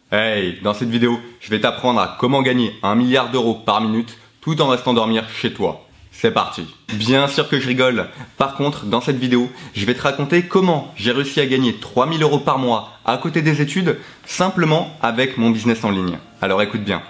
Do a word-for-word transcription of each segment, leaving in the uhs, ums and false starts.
Hey, dans cette vidéo, je vais t'apprendre à comment gagner un milliard d'euros par minute tout en restant dormir chez toi. C'est parti. Bien sûr que je rigole. Par contre, dans cette vidéo, je vais te raconter comment j'ai réussi à gagner trois mille euros par mois à côté des études, simplement avec mon business en ligne. Alors écoute bien.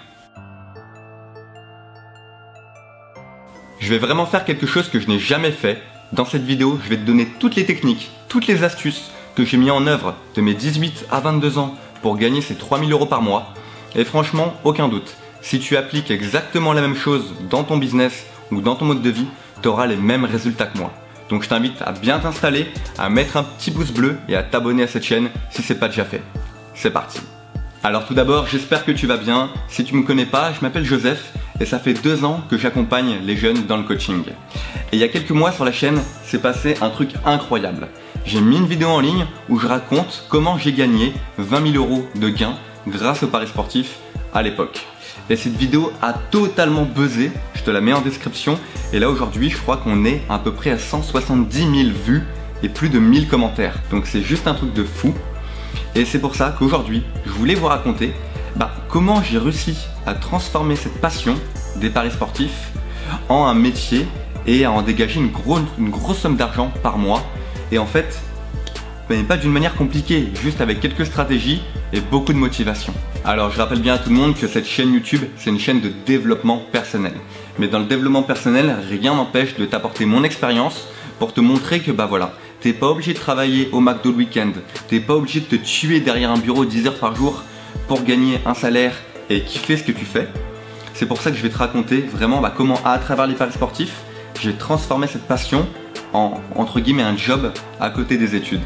Je vais vraiment faire quelque chose que je n'ai jamais fait. Dans cette vidéo, je vais te donner toutes les techniques, toutes les astuces que j'ai mis en œuvre de mes dix-huit à vingt-deux ans pour gagner ces trois mille euros par mois. Et franchement, aucun doute, si tu appliques exactement la même chose dans ton business ou dans ton mode de vie, tu auras les mêmes résultats que moi. Donc je t'invite à bien t'installer, à mettre un petit pouce bleu et à t'abonner à cette chaîne si ce n'est pas déjà fait. C'est parti. Alors tout d'abord, j'espère que tu vas bien. Si tu ne me connais pas, je m'appelle Joseph et ça fait deux ans que j'accompagne les jeunes dans le coaching. Et il y a quelques mois sur la chaîne, s'est passé un truc incroyable. J'ai mis une vidéo en ligne où je raconte comment j'ai gagné vingt mille euros de gains grâce au paris sportif à l'époque. Et cette vidéo a totalement buzzé, je te la mets en description. Et là aujourd'hui, je crois qu'on est à peu près à cent soixante-dix mille vues et plus de mille commentaires. Donc c'est juste un truc de fou. Et c'est pour ça qu'aujourd'hui, je voulais vous raconter bah, comment j'ai réussi à transformer cette passion des paris sportifs en un métier et à en dégager une, gros, une grosse somme d'argent par mois. Et en fait, mais pas d'une manière compliquée, juste avec quelques stratégies et beaucoup de motivation. Alors je rappelle bien à tout le monde que cette chaîne YouTube, c'est une chaîne de développement personnel. Mais dans le développement personnel, rien n'empêche de t'apporter mon expérience pour te montrer que bah voilà, t'es pas obligé de travailler au McDo le week-end, t'es pas obligé de te tuer derrière un bureau dix heures par jour pour gagner un salaire et kiffer ce que tu fais. C'est pour ça que je vais te raconter vraiment bah, comment à travers les paris sportifs, j'ai transformé cette passion en entre guillemets un job à côté des études.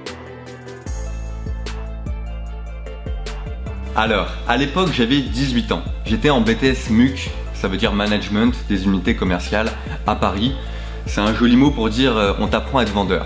Alors, à l'époque j'avais dix-huit ans, j'étais en B T S M U C, ça veut dire Management des unités commerciales à Paris. C'est un joli mot pour dire euh, on t'apprend à être vendeur.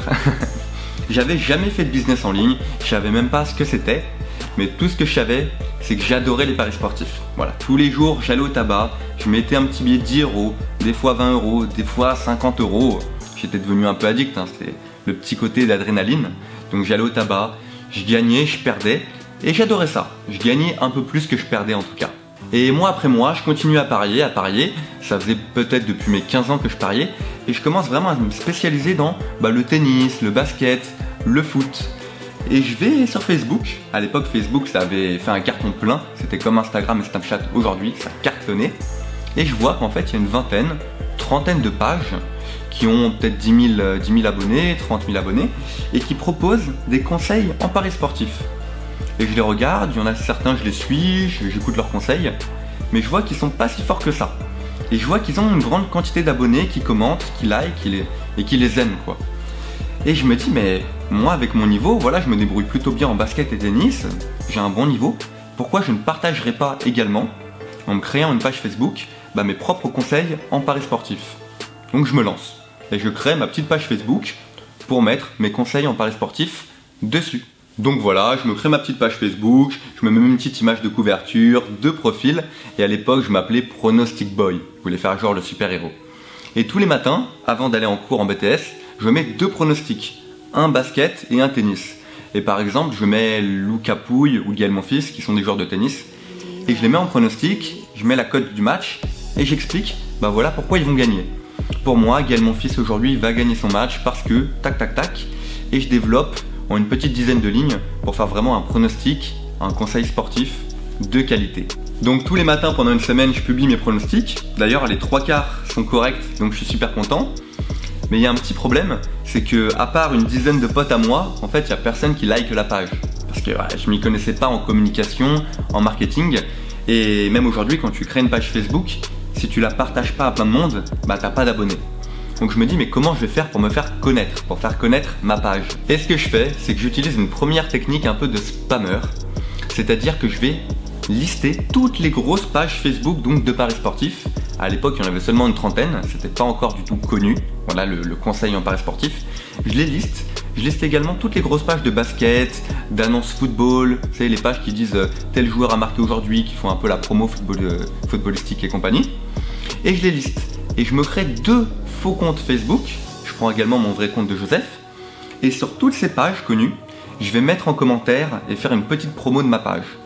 J'avais jamais fait de business en ligne, je savais même pas ce que c'était, mais tout ce que je savais, c'est que j'adorais les paris sportifs. Voilà, tous les jours j'allais au tabac, je mettais un petit billet de dix euros, des fois vingt euros, des fois cinquante euros. J'étais devenu un peu addict, hein, c'était le petit côté d'adrénaline. Donc j'allais au tabac, je gagnais, je perdais, et j'adorais ça. Je gagnais un peu plus que je perdais en tout cas. Et mois après mois, je continue à parier, à parier. Ça faisait peut-être depuis mes quinze ans que je pariais. Et je commence vraiment à me spécialiser dans bah, le tennis, le basket, le foot. Et je vais sur Facebook. À l'époque, Facebook, ça avait fait un carton plein. C'était comme Instagram et Snapchat aujourd'hui, ça cartonnait. Et je vois qu'en fait, il y a une vingtaine, trentaine de pages qui ont peut-être dix mille abonnés, trente mille abonnés, et qui proposent des conseils en paris sportifs. Et je les regarde, il y en a certains, je les suis, j'écoute leurs conseils, mais je vois qu'ils sont pas si forts que ça. Et je vois qu'ils ont une grande quantité d'abonnés qui commentent, qui like qui les, et qui les aiment quoi. Et je me dis mais moi avec mon niveau, voilà, je me débrouille plutôt bien en basket et tennis, j'ai un bon niveau, pourquoi je ne partagerai pas également, en me créant une page Facebook, bah, mes propres conseils en paris sportifs. Donc je me lance, et je crée ma petite page Facebook pour mettre mes conseils en paris sportifs dessus. Donc voilà, je me crée ma petite page Facebook, je me mets une petite image de couverture, de profil, et à l'époque je m'appelais Pronostic Boy, je voulais faire genre le super-héros. Et tous les matins, avant d'aller en cours en B T S, je mets deux pronostics, un basket et un tennis. Et par exemple, je mets Lou Capouille ou Gaël Monfils, qui sont des joueurs de tennis, et je les mets en pronostic, je mets la cote du match, et j'explique, bah voilà pourquoi ils vont gagner. Pour moi, Gaël Monfils aujourd'hui va gagner son match parce que, tac tac tac, et je développe en une petite dizaine de lignes pour faire vraiment un pronostic, un conseil sportif de qualité. Donc tous les matins pendant une semaine je publie mes pronostics. D'ailleurs les trois quarts sont corrects donc je suis super content. Mais il y a un petit problème, c'est que à part une dizaine de potes à moi, en fait il n'y a personne qui like la page. Parce que ouais, je m'y connaissais pas en communication, en marketing. Et même aujourd'hui quand tu crées une page Facebook, si tu la partages pas à plein de monde, bah t'as pas d'abonnés. Donc je me dis mais comment je vais faire pour me faire connaître, pour faire connaître ma page. Et ce que je fais, c'est que j'utilise une première technique un peu de spammer. C'est-à-dire que je vais lister toutes les grosses pages Facebook donc de paris sportifs. À l'époque il y en avait seulement une trentaine, c'était pas encore du tout connu. Voilà le, le conseil en paris sportif. Je les liste. Je liste également toutes les grosses pages de basket, d'annonces football, tu sais les pages qui disent euh, tel joueur a marqué aujourd'hui, qui font un peu la promo football, euh, footballistique et compagnie. Et je les liste. Et je me crée deux faux comptes Facebook, je prends également mon vrai compte de Joseph, et sur toutes ces pages connues, je vais mettre en commentaire et faire une petite promo de ma page.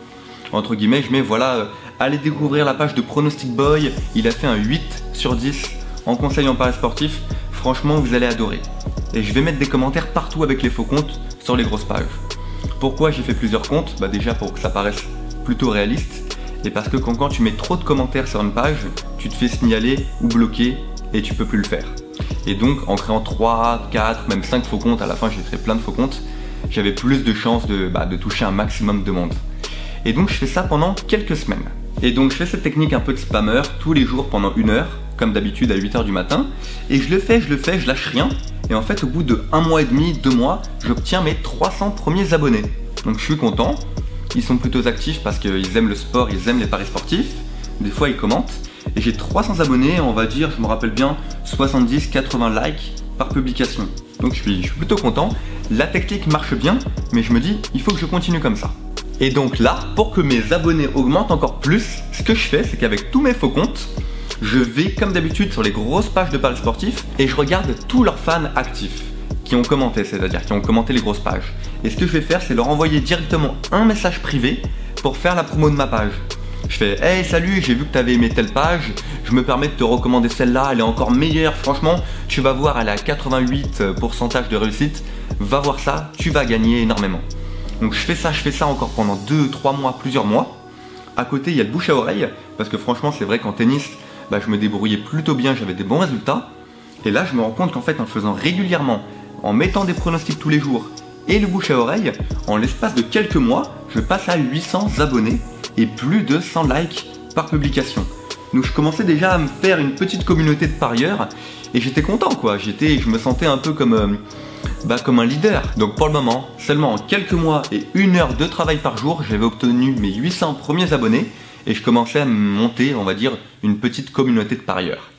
entre guillemets, je mets voilà, euh, allez découvrir la page de Pronostic Boy, il a fait un huit sur dix en conseil en paris sportif, franchement vous allez adorer. Et je vais mettre des commentaires partout avec les faux comptes sur les grosses pages. Pourquoi j'ai fait plusieurs comptes? Bah déjà pour que ça paraisse plutôt réaliste, et parce que quand, quand tu mets trop de commentaires sur une page, tu te fais signaler ou bloquer et tu peux plus le faire. Et donc en créant trois, quatre, même cinq faux comptes, à la fin j'ai créé plein de faux comptes, j'avais plus de chances de, bah, de toucher un maximum de monde. Et donc je fais ça pendant quelques semaines. Et donc je fais cette technique un peu de spammer tous les jours pendant une heure, comme d'habitude à huit heures du matin, et je le fais, je le fais, je lâche rien. Et en fait au bout de un mois et demi, deux mois, j'obtiens mes trois cents premiers abonnés. Donc je suis content, ils sont plutôt actifs parce qu'ils aiment le sport, ils aiment les paris sportifs, des fois ils commentent. Et j'ai trois cents abonnés, on va dire, je me rappelle bien, soixante-dix à quatre-vingts likes par publication. Donc je suis, je suis plutôt content, la technique marche bien, mais je me dis, il faut que je continue comme ça. Et donc là, pour que mes abonnés augmentent encore plus, ce que je fais, c'est qu'avec tous mes faux comptes, je vais comme d'habitude sur les grosses pages de paris sportifs et je regarde tous leurs fans actifs qui ont commenté, c'est-à-dire qui ont commenté les grosses pages. Et ce que je vais faire, c'est leur envoyer directement un message privé pour faire la promo de ma page. Je fais « Hey salut, j'ai vu que tu avais aimé telle page, je me permets de te recommander celle-là, elle est encore meilleure, franchement, tu vas voir, elle a quatre-vingt-huit pour cent de réussite, va voir ça, tu vas gagner énormément. » Donc je fais ça, je fais ça encore pendant deux, trois mois, plusieurs mois. À côté, il y a le bouche à oreille, parce que franchement, c'est vrai qu'en tennis, bah, je me débrouillais plutôt bien, j'avais des bons résultats. Et là, je me rends compte qu'en fait, en le faisant régulièrement, en mettant des pronostics tous les jours et le bouche à oreille, en l'espace de quelques mois, je passe à huit cents abonnés et plus de cent likes par publication. Donc je commençais déjà à me faire une petite communauté de parieurs et j'étais content quoi, j'étais, je me sentais un peu comme, euh, bah, comme un leader. Donc pour le moment, seulement en quelques mois et une heure de travail par jour, j'avais obtenu mes huit cents premiers abonnés et je commençais à monter, on va dire, une petite communauté de parieurs.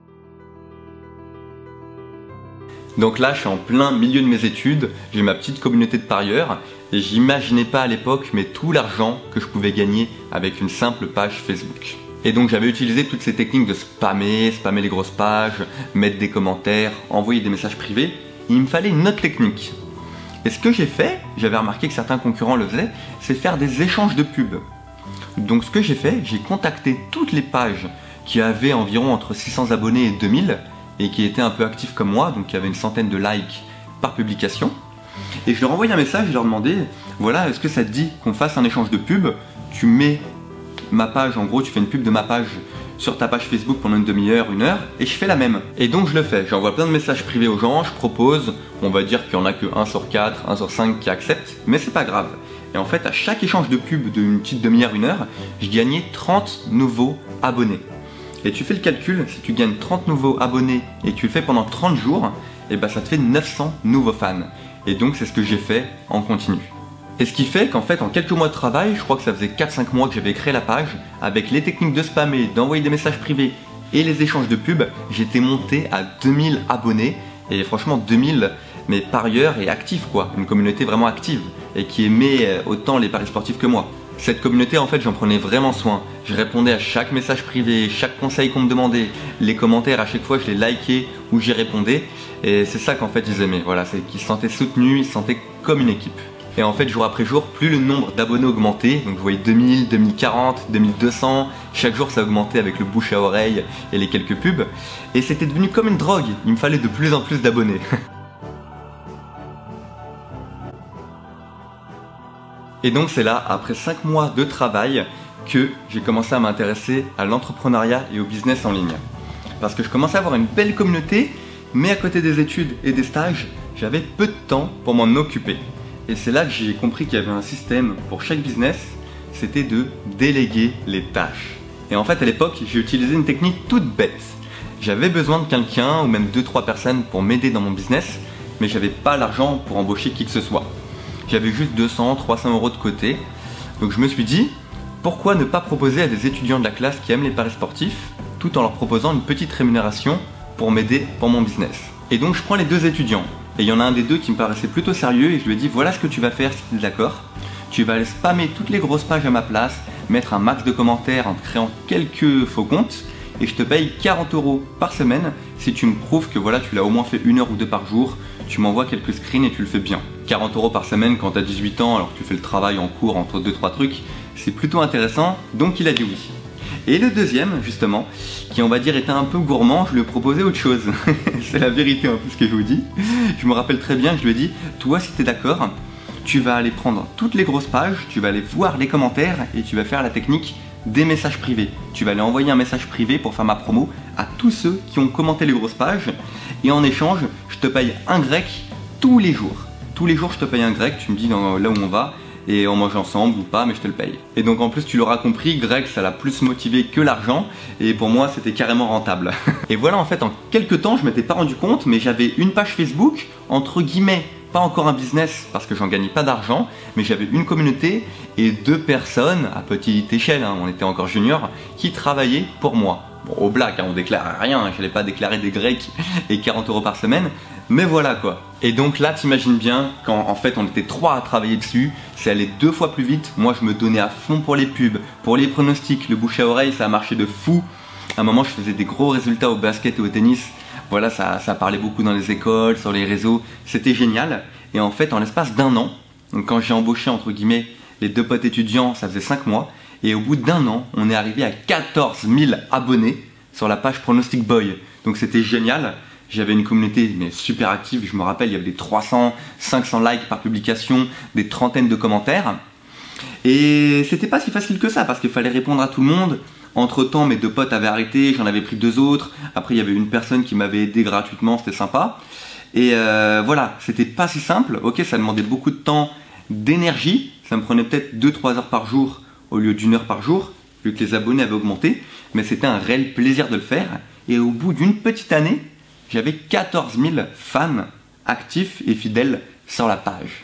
Donc là, je suis en plein milieu de mes études, j'ai ma petite communauté de parieurs et j'imaginais pas à l'époque mais tout l'argent que je pouvais gagner avec une simple page Facebook. Et donc j'avais utilisé toutes ces techniques de spammer, spammer les grosses pages, mettre des commentaires, envoyer des messages privés. Il me fallait une autre technique. Et ce que j'ai fait, j'avais remarqué que certains concurrents le faisaient, c'est faire des échanges de pubs. Donc ce que j'ai fait, j'ai contacté toutes les pages qui avaient environ entre six cents abonnés et deux mille et qui étaient un peu actifs comme moi, donc qui avaient une centaine de likes par publication. Et je leur envoyais un message, je leur demandais, voilà, est-ce que ça te dit qu'on fasse un échange de pubs? Tu mets ma page, en gros, tu fais une pub de ma page sur ta page Facebook pendant une demi-heure, une heure, et je fais la même. Et donc je le fais, j'envoie plein de messages privés aux gens, je propose, on va dire qu'il n'y en a que un sur quatre, un sur cinq qui acceptent, mais c'est pas grave. Et en fait, à chaque échange de pub d'une petite demi-heure, une heure, je gagnais trente nouveaux abonnés. Et tu fais le calcul, si tu gagnes trente nouveaux abonnés et que tu le fais pendant trente jours, et ben ça te fait neuf cents nouveaux fans. Et donc c'est ce que j'ai fait en continu. Et ce qui fait qu'en fait en quelques mois de travail, je crois que ça faisait quatre cinq mois que j'avais créé la page, avec les techniques de spammer, d'envoyer des messages privés et les échanges de pubs, j'étais monté à deux mille abonnés. Et franchement deux mille, mais parieurs et actifs quoi, une communauté vraiment active et qui aimait autant les paris sportifs que moi. Cette communauté en fait j'en prenais vraiment soin, je répondais à chaque message privé, chaque conseil qu'on me demandait, les commentaires à chaque fois je les likais ou j'y répondais et c'est ça qu'en fait ils aimaient, voilà, c'est qu'ils se sentaient soutenus, ils se sentaient comme une équipe. Et en fait jour après jour, plus le nombre d'abonnés augmentait, donc vous voyez deux mille, deux mille quarante, deux mille deux cents, chaque jour ça augmentait avec le bouche à oreille et les quelques pubs et c'était devenu comme une drogue, il me fallait de plus en plus d'abonnés. Et donc c'est là, après cinq mois de travail, que j'ai commencé à m'intéresser à l'entrepreneuriat et au business en ligne. Parce que je commençais à avoir une belle communauté, mais à côté des études et des stages, j'avais peu de temps pour m'en occuper. Et c'est là que j'ai compris qu'il y avait un système pour chaque business, c'était de déléguer les tâches. Et en fait à l'époque, j'ai utilisé une technique toute bête. J'avais besoin de quelqu'un ou même deux trois personnes pour m'aider dans mon business, mais j'avais pas l'argent pour embaucher qui que ce soit. J'avais juste deux cents, trois cents euros de côté. Donc je me suis dit, pourquoi ne pas proposer à des étudiants de la classe qui aiment les paris sportifs, tout en leur proposant une petite rémunération pour m'aider pour mon business. Et donc je prends les deux étudiants. Et il y en a un des deux qui me paraissait plutôt sérieux et je lui ai dit, voilà ce que tu vas faire si tu es d'accord. Tu vas aller spammer toutes les grosses pages à ma place, mettre un max de commentaires en créant quelques faux comptes et je te paye quarante euros par semaine si tu me prouves que voilà, tu l'as au moins fait une heure ou deux par jour, tu m'envoies quelques screens et tu le fais bien. quarante euros par semaine quand tu as dix-huit ans alors que tu fais le travail en cours entre deux trois trucs, c'est plutôt intéressant, donc il a dit oui. Et le deuxième, justement, qui on va dire était un peu gourmand, je lui ai proposé autre chose. C'est la vérité un peu ce que je vous dis. Je me rappelle très bien que je lui ai dit, toi si tu es d'accord, tu vas aller prendre toutes les grosses pages, tu vas aller voir les commentaires et tu vas faire la technique des messages privés. Tu vas aller envoyer un message privé pour faire ma promo à tous ceux qui ont commenté les grosses pages et en échange, je te paye un grec tous les jours. Tous les jours je te paye un grec, tu me dis dans, là où on va et on mange ensemble ou pas, mais je te le paye. Et donc en plus tu l'auras compris, grec ça l'a plus motivé que l'argent et pour moi c'était carrément rentable. Et voilà, en fait en quelques temps je m'étais pas rendu compte, mais j'avais une page Facebook, entre guillemets, pas encore un business parce que j'en gagnais pas d'argent, mais j'avais une communauté et deux personnes à petite échelle, hein, on était encore juniors, qui travaillaient pour moi. Bon, au black, hein, on déclarait rien, hein, j'allais pas déclarer des grecs et quarante euros par semaine, mais voilà quoi. Et donc là t'imagines bien, quand en fait on était trois à travailler dessus, c'est allé deux fois plus vite, moi je me donnais à fond pour les pubs, pour les pronostics, le bouche à oreille ça a marché de fou. À un moment je faisais des gros résultats au basket et au tennis. Voilà, ça, ça parlait beaucoup dans les écoles, sur les réseaux, c'était génial. Et en fait, en l'espace d'un an, donc quand j'ai embauché entre guillemets les deux potes étudiants, ça faisait cinq mois, et au bout d'un an, on est arrivé à quatorze mille abonnés sur la page Pronostic Boy. Donc c'était génial, j'avais une communauté mais super active, je me rappelle, il y avait des trois cents, cinq cents likes par publication, des trentaines de commentaires. Et c'était pas si facile que ça, parce qu'il fallait répondre à tout le monde. Entre temps mes deux potes avaient arrêté, j'en avais pris deux autres, après il y avait une personne qui m'avait aidé gratuitement, c'était sympa. Et euh, voilà, c'était pas si simple, ok ça demandait beaucoup de temps, d'énergie, ça me prenait peut-être deux trois heures par jour au lieu d'une heure par jour, vu que les abonnés avaient augmenté, mais c'était un réel plaisir de le faire. Et au bout d'une petite année, j'avais quatorze mille fans actifs et fidèles sur la page.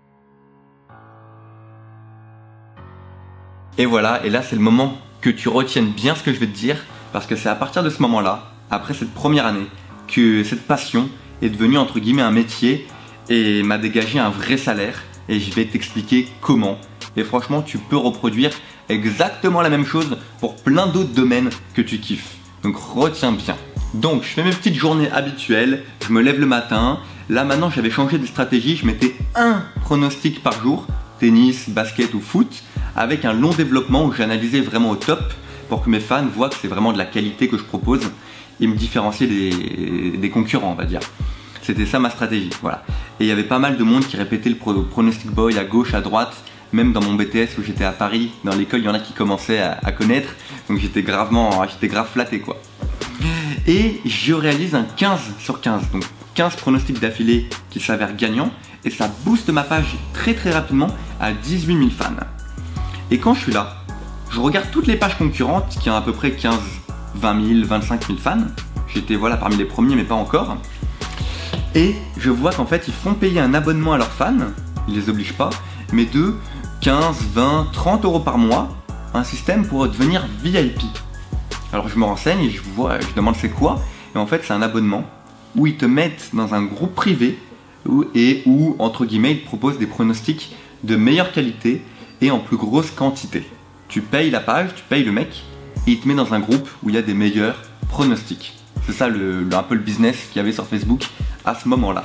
Et voilà, et là c'est le moment que tu retiennes bien ce que je vais te dire, parce que c'est à partir de ce moment-là, après cette première année, que cette passion est devenue entre guillemets un métier et m'a dégagé un vrai salaire, et je vais t'expliquer comment. Et franchement, tu peux reproduire exactement la même chose pour plein d'autres domaines que tu kiffes. Donc retiens bien. Donc je fais mes petites journées habituelles, je me lève le matin, là maintenant j'avais changé de stratégie, je mettais un pronostic par jour, tennis, basket ou foot, avec un long développement où j'analysais vraiment au top pour que mes fans voient que c'est vraiment de la qualité que je propose et me différencier des, des concurrents, on va dire. C'était ça ma stratégie, voilà. Et il y avait pas mal de monde qui répétait le pro Pronostic Boy à gauche, à droite, même dans mon B T S où j'étais à Paris, dans l'école il y en a qui commençaient à, à connaître, donc j'étais gravement, j'étais grave flatté quoi. Et je réalise un quinze sur quinze, donc quinze pronostics d'affilée qui s'avèrent gagnants, et ça booste ma page très très rapidement à dix-huit mille fans. Et quand je suis là, je regarde toutes les pages concurrentes qui ont à peu près quinze, vingt mille, vingt-cinq mille fans. J'étais voilà parmi les premiers mais pas encore. Et je vois qu'en fait ils font payer un abonnement à leurs fans, ils les obligent pas, mais de quinze, vingt, trente euros par mois, un système pour devenir V I P. Alors je me renseigne et je vois, je demande c'est quoi, et en fait c'est un abonnement où ils te mettent dans un groupe privé où, et où entre guillemets ils te proposent des pronostics de meilleure qualité et en plus grosse quantité. Tu payes la page, tu payes le mec et il te met dans un groupe où il y a des meilleurs pronostics. C'est ça le, le, un peu le business qu'il y avait sur Facebook à ce moment-là.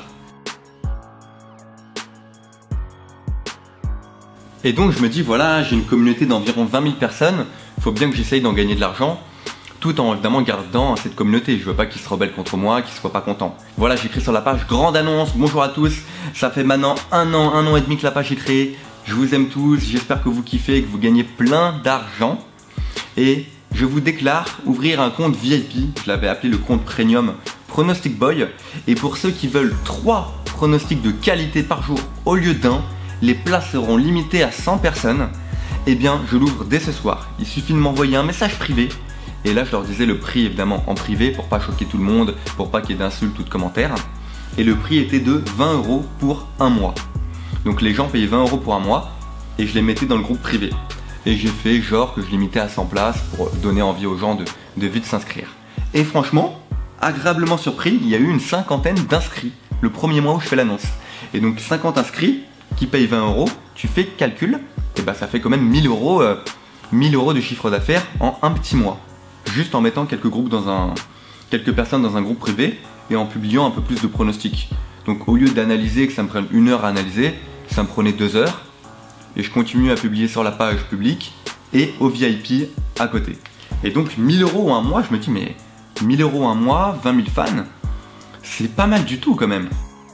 Et donc je me dis voilà, j'ai une communauté d'environ vingt mille personnes, il faut bien que j'essaye d'en gagner de l'argent, tout en évidemment gardant cette communauté. Je veux pas qu'ils se rebellent contre moi, qu'ils soient pas contents. Voilà, j'écris sur la page grande annonce, bonjour à tous, ça fait maintenant un an, un an et demi que la page est créée. Je vous aime tous, j'espère que vous kiffez et que vous gagnez plein d'argent. Et je vous déclare ouvrir un compte V I P, je l'avais appelé le compte Premium Pronostic Boy. Et pour ceux qui veulent trois pronostics de qualité par jour au lieu d'un, les places seront limitées à cent personnes. Eh bien, je l'ouvre dès ce soir. Il suffit de m'envoyer un message privé. Et là, je leur disais le prix évidemment en privé pour pas choquer tout le monde, pour pas qu'il y ait d'insultes ou de commentaires. Et le prix était de vingt euros pour un mois. Donc les gens payaient vingt euros pour un mois et je les mettais dans le groupe privé. Et j'ai fait genre que je limitais à cent places pour donner envie aux gens de, de vite s'inscrire. Et franchement, agréablement surpris, il y a eu une cinquantaine d'inscrits le premier mois où je fais l'annonce. Et donc cinquante inscrits qui payent vingt euros, tu fais le calcul, et bah ça fait quand même mille euros, euh, mille euros de chiffre d'affaires en un petit mois. Juste en mettant quelques groupes dans un, quelques personnes dans un groupe privé et en publiant un peu plus de pronostics. Donc au lieu d'analyser, que ça me prenne une heure à analyser, ça me prenait deux heures. Et je continue à publier sur la page publique et au V I P à côté. Et donc mille euros un mois, je me dis mais mille euros un mois, vingt mille fans, c'est pas mal du tout quand même.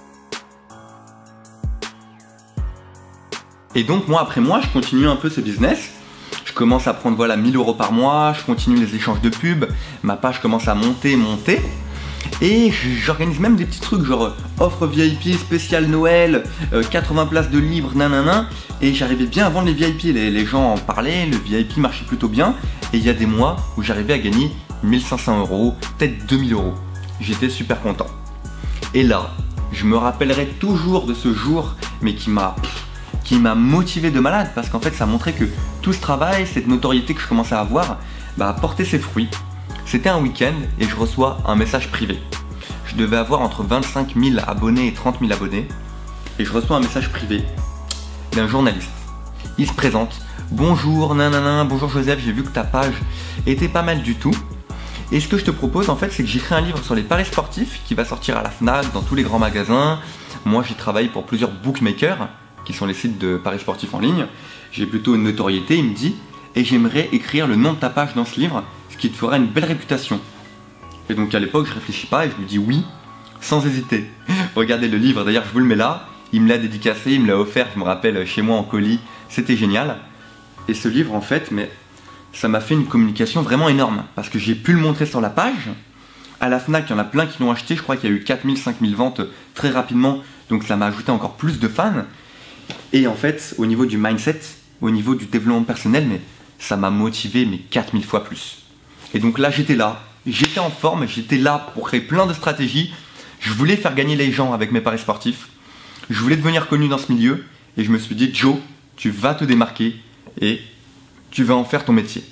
Et donc moi après moi, je continue un peu ce business. Je commence à prendre voilà mille euros par mois, je continue les échanges de pubs, ma page commence à monter, monter. Et j'organise même des petits trucs genre offre V I P spécial Noël, euh, quatre-vingts places de livres, nanana. Et j'arrivais bien à vendre les V I P, les, les gens en parlaient, le V I P marchait plutôt bien. Et il y a des mois où j'arrivais à gagner mille cinq cents euros, peut-être deux mille euros. J'étais super content. Et là, je me rappellerai toujours de ce jour, mais qui m'a qui m'a motivé de malade, parce qu'en fait ça montrait que tout ce travail, cette notoriété que je commençais à avoir, bah, portait ses fruits. C'était un week-end et je reçois un message privé. Je devais avoir entre vingt-cinq mille abonnés et trente mille abonnés. Et je reçois un message privé d'un journaliste. Il se présente. Bonjour, nanana, bonjour Joseph, j'ai vu que ta page était pas mal du tout. Et ce que je te propose en fait, c'est que j'écris un livre sur les paris sportifs qui va sortir à la Fnac, dans tous les grands magasins. Moi j'ai travaillé pour plusieurs bookmakers, qui sont les sites de paris sportifs en ligne. J'ai plutôt une notoriété, il me dit, et j'aimerais écrire le nom de ta page dans ce livre, ce qui te fera une belle réputation. Et donc à l'époque, je réfléchis pas et je lui dis oui, sans hésiter. Regardez le livre, d'ailleurs je vous le mets là, il me l'a dédicacé, il me l'a offert, je me rappelle, chez moi en colis, c'était génial. Et ce livre en fait, mais ça m'a fait une communication vraiment énorme, parce que j'ai pu le montrer sur la page. À la Fnac, il y en a plein qui l'ont acheté, je crois qu'il y a eu quatre mille, cinq mille ventes très rapidement, donc ça m'a ajouté encore plus de fans. Et en fait, au niveau du mindset, au niveau du développement personnel, mais ça m'a motivé mais quatre mille fois plus. Et donc là, j'étais là, j'étais en forme, j'étais là pour créer plein de stratégies. Je voulais faire gagner les gens avec mes paris sportifs. Je voulais devenir connu dans ce milieu. Et je me suis dit, Joe, tu vas te démarquer et tu vas en faire ton métier.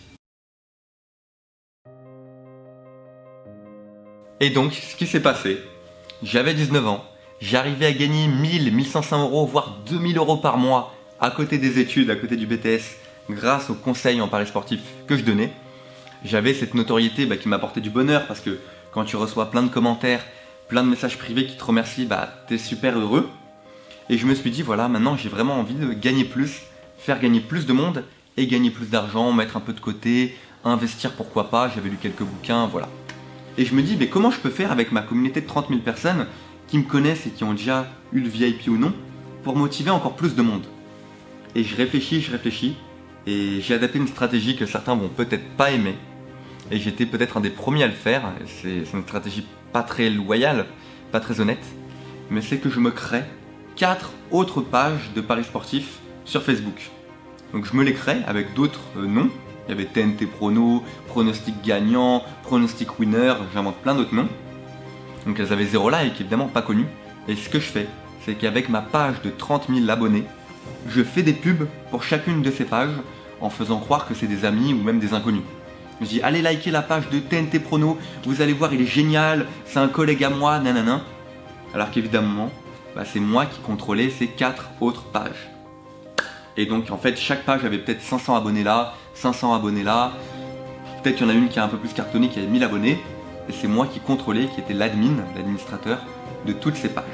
Et donc, ce qui s'est passé, j'avais dix-neuf ans. J'arrivais à gagner mille, mille cinq cents euros, voire deux mille euros par mois à côté des études, à côté du B T S, grâce aux conseils en paris sportifs que je donnais. J'avais cette notoriété bah, qui m'apportait du bonheur, parce que quand tu reçois plein de commentaires, plein de messages privés qui te remercient, bah, t'es super heureux. Et je me suis dit, voilà, maintenant j'ai vraiment envie de gagner plus, faire gagner plus de monde et gagner plus d'argent, mettre un peu de côté, investir pourquoi pas, j'avais lu quelques bouquins, voilà. Et je me dis, mais comment je peux faire avec ma communauté de trente mille personnes qui me connaissent et qui ont déjà eu le V I P ou non, pour motiver encore plus de monde. Et je réfléchis, je réfléchis, et j'ai adapté une stratégie que certains vont peut-être pas aimer, et j'étais peut-être un des premiers à le faire. C'est une stratégie pas très loyale, pas très honnête, mais c'est que je me crée quatre autres pages de paris sportifs sur Facebook. Donc je me les crée avec d'autres euh, noms. Il y avait T N T Prono, Pronostic Gagnant, Pronostic Winner, j'invente plein d'autres noms. Donc elles avaient zéro like, évidemment pas connues. Et ce que je fais, c'est qu'avec ma page de trente mille abonnés, je fais des pubs pour chacune de ces pages en faisant croire que c'est des amis ou même des inconnus. Je dis allez liker la page de T N T Prono, vous allez voir il est génial, c'est un collègue à moi, nanana. Alors qu'évidemment, bah, c'est moi qui contrôlais ces quatre autres pages. Et donc en fait chaque page avait peut-être cinq cents abonnés là, cinq cents abonnés là. Peut-être qu'il y en a une qui a un peu plus cartonné, qui avait mille abonnés. Et c'est moi qui contrôlais, qui était l'admin, l'administrateur de toutes ces pages.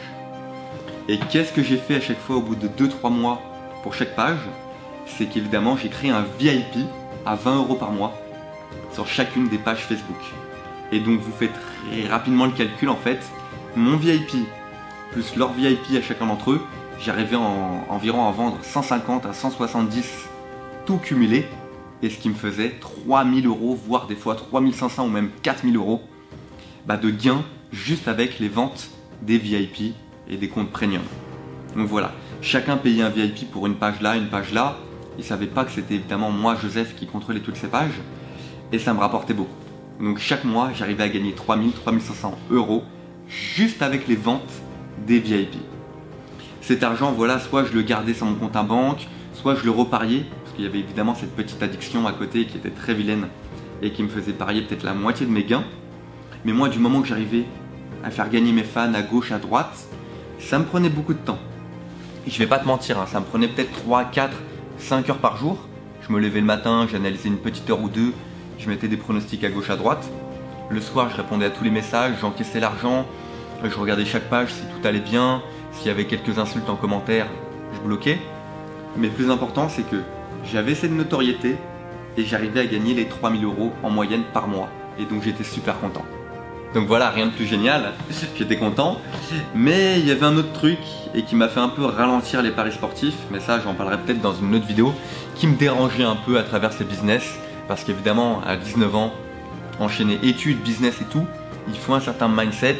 Et qu'est-ce que j'ai fait à chaque fois au bout de deux trois mois pour chaque page? C'est qu'évidemment j'ai créé un V I P à vingt euros par mois sur chacune des pages Facebook. Et donc vous faites très rapidement le calcul en fait. Mon V I P plus leur V I P à chacun d'entre eux, j'arrivais en, environ à vendre cent cinquante à cent soixante-dix tout cumulé. Et ce qui me faisait trois mille euros, voire des fois trois mille cinq cents ou même quatre mille euros bah, de gains juste avec les ventes des V I P et des comptes premium. Donc voilà, chacun payait un V I P pour une page là, une page là. Ils ne savaient pas que c'était évidemment moi, Joseph, qui contrôlait toutes ces pages. Et ça me rapportait beaucoup. Donc chaque mois, j'arrivais à gagner trois mille, trois mille cinq cents euros juste avec les ventes des V I P. Cet argent, voilà, soit je le gardais sur mon compte en banque, soit je le repariais, parce qu'il y avait évidemment cette petite addiction à côté qui était très vilaine et qui me faisait parier peut-être la moitié de mes gains. Mais moi, du moment que j'arrivais à faire gagner mes fans à gauche, à droite, ça me prenait beaucoup de temps. Et je vais pas te mentir, hein, ça me prenait peut-être trois, quatre, cinq heures par jour. Je me levais le matin, j'analysais une petite heure ou deux, je mettais des pronostics à gauche, à droite. Le soir, je répondais à tous les messages, j'encaissais l'argent, Je regardais chaque page si tout allait bien, s'il y avait quelques insultes en commentaire, je bloquais. Mais le plus important, c'est que j'avais cette notoriété et j'arrivais à gagner les trois mille euros en moyenne par mois. Et donc j'étais super content. Donc voilà, rien de plus génial, j'étais content. Mais il y avait un autre truc et qui m'a fait un peu ralentir les paris sportifs, mais ça j'en parlerai peut-être dans une autre vidéo, qui me dérangeait un peu à travers ces business. Parce qu'évidemment, à dix-neuf ans, enchaîner études, business et tout, il faut un certain mindset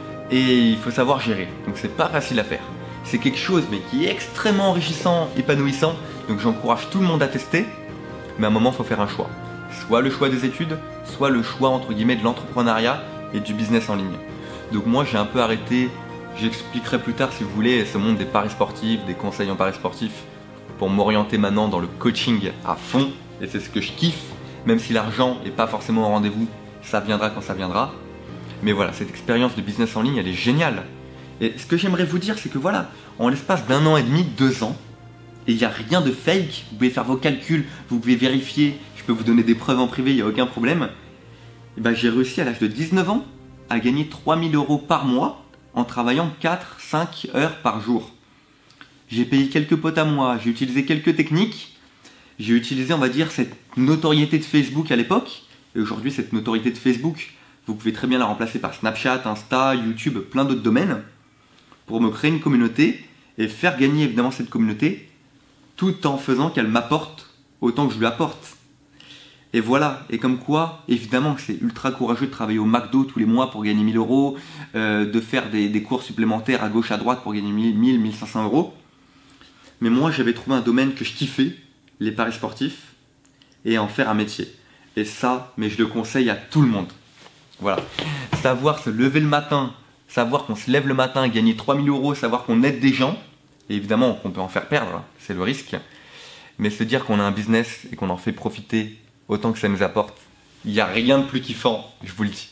et il faut savoir gérer. Donc c'est pas facile à faire. C'est quelque chose mais qui est extrêmement enrichissant, épanouissant. Donc j'encourage tout le monde à tester. Mais à un moment, il faut faire un choix. Soit le choix des études, soit le choix entre guillemets de l'entrepreneuriat et du business en ligne. Donc moi j'ai un peu arrêté, j'expliquerai plus tard si vous voulez ce monde des paris sportifs, des conseils en paris sportifs, pour m'orienter maintenant dans le coaching à fond. Et c'est ce que je kiffe, même si l'argent n'est pas forcément au rendez-vous, ça viendra quand ça viendra. Mais voilà, cette expérience de business en ligne, elle est géniale. Et ce que j'aimerais vous dire, c'est que voilà, en l'espace d'un an et demi, deux ans, et il n'y a rien de fake, vous pouvez faire vos calculs, vous pouvez vérifier, je peux vous donner des preuves en privé, il n'y a aucun problème. Et ben, j'ai réussi à l'âge de dix-neuf ans à gagner trois mille euros par mois en travaillant quatre à cinq heures par jour. J'ai payé quelques potes à moi, j'ai utilisé quelques techniques, j'ai utilisé, on va dire, cette notoriété de Facebook à l'époque. Et aujourd'hui, cette notoriété de Facebook, vous pouvez très bien la remplacer par Snapchat, Insta, YouTube, plein d'autres domaines, pour me créer une communauté et faire gagner évidemment cette communauté, tout en faisant qu'elle m'apporte autant que je lui apporte. Et voilà, et comme quoi, évidemment que c'est ultra courageux de travailler au McDo tous les mois pour gagner mille euros, euh, de faire des, des cours supplémentaires à gauche à droite pour gagner mille, mille cinq cents euros. Mais moi, j'avais trouvé un domaine que je kiffais, les paris sportifs, et en faire un métier. Et ça, mais je le conseille à tout le monde. Voilà. Savoir se lever le matin, savoir qu'on se lève le matin, gagner trois mille euros, savoir qu'on aide des gens, et évidemment qu'on peut en faire perdre, c'est le risque. Mais se dire qu'on a un business et qu'on en fait profiter autant que ça nous apporte, il n'y a rien de plus kiffant, je vous le dis.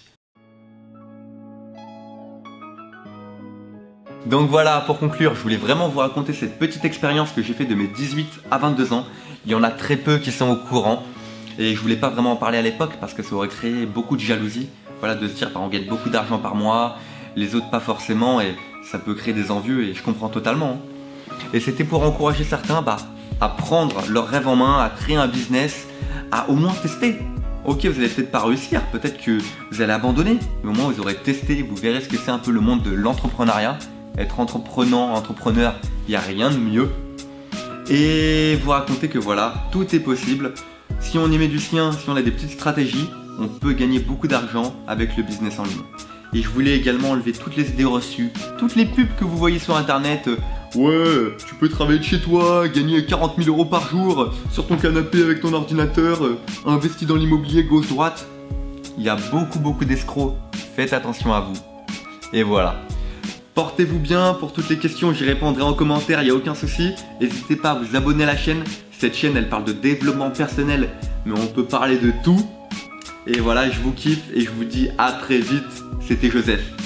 Donc voilà, pour conclure, je voulais vraiment vous raconter cette petite expérience que j'ai fait de mes dix-huit à vingt-deux ans. Il y en a très peu qui sont au courant et je voulais pas vraiment en parler à l'époque parce que ça aurait créé beaucoup de jalousie. Voilà, de se dire, bah, on gagne beaucoup d'argent par mois, les autres pas forcément, et ça peut créer des envieux et je comprends totalement. Et c'était pour encourager certains bah, à prendre leur rêve en main, à créer un business, à au moins tester. Ok, vous allez peut-être pas réussir, peut-être que vous allez abandonner, mais au moins vous aurez testé, vous verrez ce que c'est un peu le monde de l'entrepreneuriat. Être entreprenant, entrepreneur, il n'y a rien de mieux. Et vous raconter que voilà, tout est possible. Si on y met du sien, si on a des petites stratégies, on peut gagner beaucoup d'argent avec le business en ligne. Et je voulais également enlever toutes les idées reçues, toutes les pubs que vous voyez sur internet. Ouais, tu peux travailler de chez toi, gagner quarante mille euros par jour, sur ton canapé avec ton ordinateur, investi dans l'immobilier gauche-droite. Il y a beaucoup beaucoup d'escrocs, faites attention à vous. Et voilà. Portez-vous bien, pour toutes les questions j'y répondrai en commentaire, il n'y a aucun souci. N'hésitez pas à vous abonner à la chaîne, cette chaîne elle parle de développement personnel, mais on peut parler de tout. Et voilà, je vous kiffe et je vous dis à très vite, c'était Joseph.